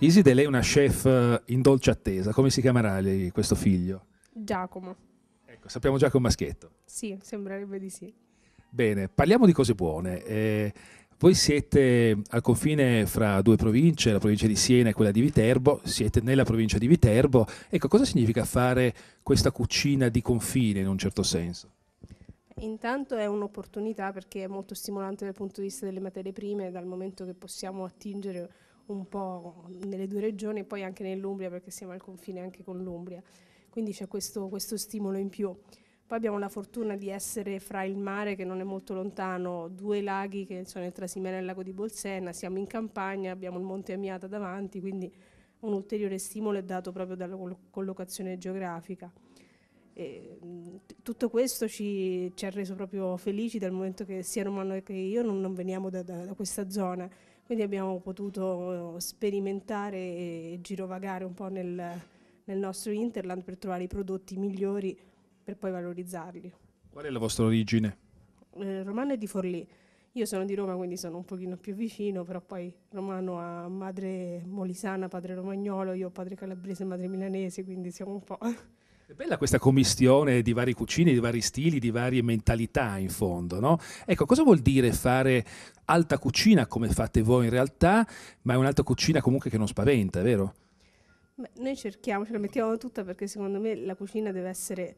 Iside, lei è una chef in dolce attesa. Come si chiamerà lei, questo figlio? Giacomo. Ecco, sappiamo già che è un maschietto. Sì, sembrerebbe di sì. Bene, parliamo di cose buone. Voi siete al confine fra due province, la provincia di Siena e quella di Viterbo, siete nella provincia di Viterbo. Ecco, cosa significa fare questa cucina di confine in un certo senso? Intanto è un'opportunità perché è molto stimolante dal punto di vista delle materie prime, dal momento che possiamo attingere un po' nelle due regioni e poi anche nell'Umbria, perché siamo al confine anche con l'Umbria. Quindi c'è questo stimolo in più. Poi abbiamo la fortuna di essere fra il mare, che non è molto lontano, due laghi che sono il Trasimeno e il lago di Bolsena, siamo in campagna, abbiamo il Monte Amiata davanti, quindi un ulteriore stimolo è dato proprio dalla collocazione geografica. Tutto questo ci ha reso proprio felici, dal momento che sia Romano che io non veniamo da questa zona, quindi abbiamo potuto sperimentare e girovagare un po' nel nostro Interland per trovare i prodotti migliori per poi valorizzarli. Qual è la vostra origine? Romano è di Forlì, io sono di Roma, quindi sono un pochino più vicino, però poi Romano ha madre molisana, padre romagnolo, io ho padre calabrese e madre milanese, quindi siamo un po'... È bella questa commistione di varie cucine, di vari stili, di varie mentalità in fondo, no? Ecco, cosa vuol dire fare alta cucina come fate voi in realtà, ma è un'alta cucina comunque che non spaventa, è vero? Beh, noi cerchiamo, ce la mettiamo tutta perché secondo me la cucina deve essere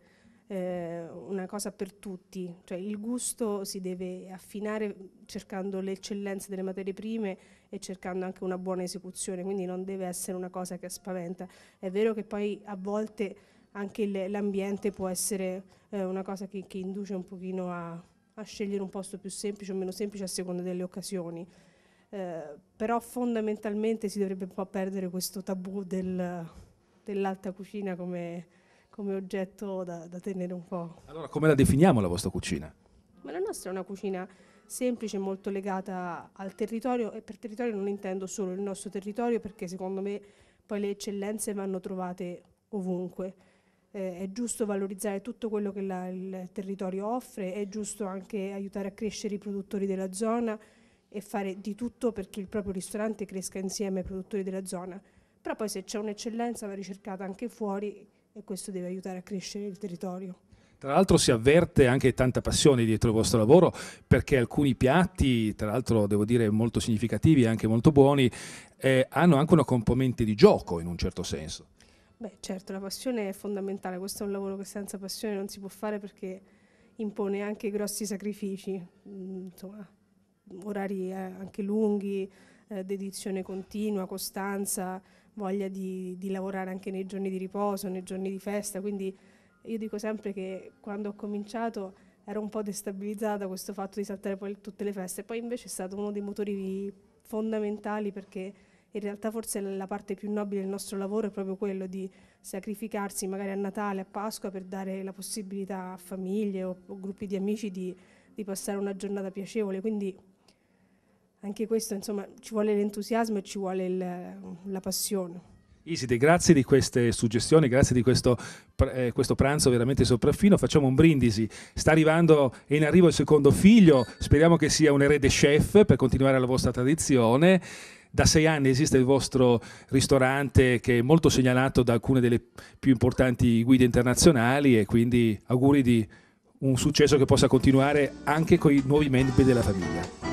una cosa per tutti, cioè il gusto si deve affinare cercando le eccellenze delle materie prime e cercando anche una buona esecuzione, quindi non deve essere una cosa che spaventa. È vero che poi a volte anche l'ambiente può essere una cosa che induce un pochino a scegliere un posto più semplice o meno semplice a seconda delle occasioni. Però fondamentalmente si dovrebbe un po' perdere questo tabù dell'alta cucina come oggetto da tenere un po'. Allora, come la definiamo la vostra cucina? Ma la nostra è una cucina semplice, molto legata al territorio, e per territorio non intendo solo il nostro territorio, perché secondo me poi le eccellenze vanno trovate ovunque. È giusto valorizzare tutto quello che il territorio offre, è giusto anche aiutare a crescere i produttori della zona e fare di tutto perché il proprio ristorante cresca insieme ai produttori della zona. Però poi se c'è un'eccellenza va ricercata anche fuori e questo deve aiutare a crescere il territorio. Tra l'altro si avverte anche tanta passione dietro il vostro lavoro, perché alcuni piatti, tra l'altro devo dire molto significativi e anche molto buoni, hanno anche una componente di gioco in un certo senso. Beh, certo, la passione è fondamentale, questo è un lavoro che senza passione non si può fare perché impone anche grossi sacrifici, insomma, orari anche lunghi, dedizione continua, costanza, voglia di lavorare anche nei giorni di riposo, nei giorni di festa, quindi io dico sempre che quando ho cominciato ero un po' destabilizzata da questo fatto di saltare poi tutte le feste, poi invece è stato uno dei motori fondamentali perché in realtà forse la parte più nobile del nostro lavoro è proprio quello di sacrificarsi magari a Natale, a Pasqua per dare la possibilità a famiglie o gruppi di amici di passare una giornata piacevole, quindi anche questo insomma ci vuole l'entusiasmo e ci vuole la passione. Iside, grazie di queste suggestioni, grazie di questo pranzo veramente sopraffino. Facciamo un brindisi. Sta arrivando e in arrivo il secondo figlio, speriamo che sia un erede chef per continuare la vostra tradizione. Da 6 anni esiste il vostro ristorante che è molto segnalato da alcune delle più importanti guide internazionali e quindi auguri di un successo che possa continuare anche con i nuovi membri della famiglia.